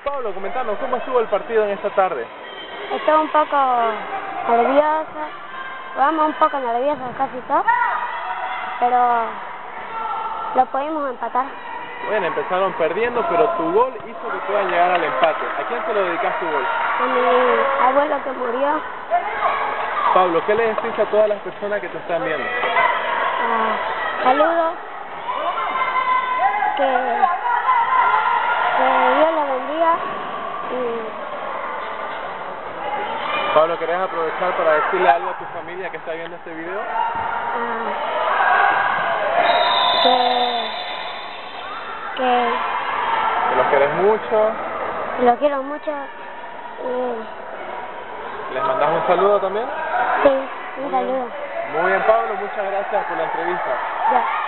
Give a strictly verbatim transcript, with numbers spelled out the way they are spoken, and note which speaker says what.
Speaker 1: Pablo, comentanos, ¿cómo estuvo el partido en esta tarde?
Speaker 2: Estuve un poco nerviosa, jugamos un poco nerviosos casi todo, pero lo pudimos empatar.
Speaker 1: Bueno, empezaron perdiendo, pero tu gol hizo que puedan llegar al empate. ¿A quién se lo dedicas tu gol?
Speaker 2: A mi abuelo que murió.
Speaker 1: Pablo, ¿qué le decís a todas las personas que te están viendo?
Speaker 2: Uh, saludos, que, que Dios los bendiga. Y...
Speaker 1: Pablo, ¿querés aprovechar para decirle algo a tu familia que está viendo este video?
Speaker 2: Uh, que, que...
Speaker 1: Que los querés mucho.
Speaker 2: Los quiero mucho. Y...
Speaker 1: ¿Les mandás un saludo también?
Speaker 2: Sí, un saludo.
Speaker 1: Muy bien, Pablo, muchas gracias por la entrevista.
Speaker 2: Ya.